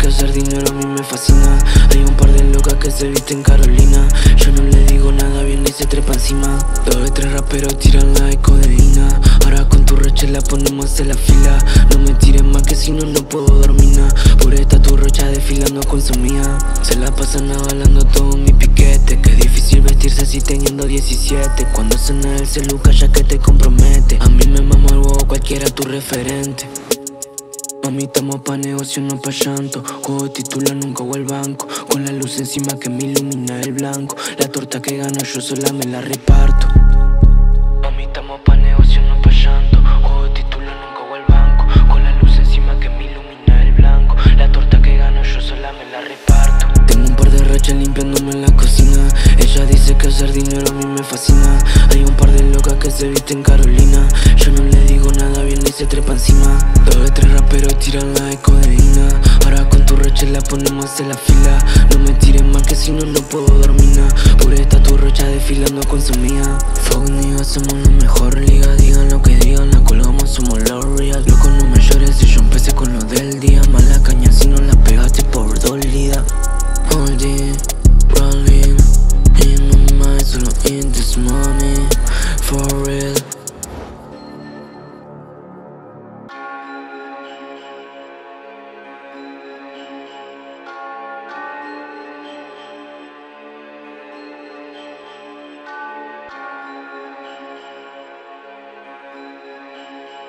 que hacer dinero a mí me fascina. Hay un par de locas que se visten Carolina. Yo no le digo nada, bien y se trepa encima. 2 de 3 raperos tiran la de codeína. Ahora con tu roche la ponemos en la fila. No me tires más que si no, no puedo dormir nada. Por esta tu rocha desfilando con su mía. Se la pasan avalando todo mi piquete. Que es difícil vestirse así teniendo 17. Cuando suena el celu ya que te compromete. A mí me mama el huevo cualquiera tu referente. Mami, estamos pa' negocio, no pa' llanto. Juego de título, nunca voy al banco. Con la luz encima que me ilumina el blanco. La torta que gano yo sola me la reparto. Mami, estamos pa' negocio, no pa' llanto. Juego de título, nunca voy al banco. Con la luz encima que me ilumina el blanco. La torta que gano yo sola me la reparto. Tengo un par de rachas limpiándome en la cocina. Ella dice que hacer dinero a mí me fascina. Hay un par de locas que se visten Carolina. Yo no le digo nada, bien y se trepa encima. 2 de 3 raperos tiran la de codeína. Ahora con tu roche la ponemos en la fila. No me tires más que si no, no puedo dormir nada. Por esta tu rocha desfilando con su mía. Fuck niggas, somos la mejor liga. Digan lo que digan, la colgamos, somos los real. Loco, no me llores si yo empecé con lo del día. Mala caña si no la pegaste por dolida. All day, rolling in my mind, solo in this money, for real.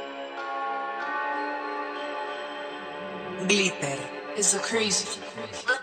Glitter is so crazy.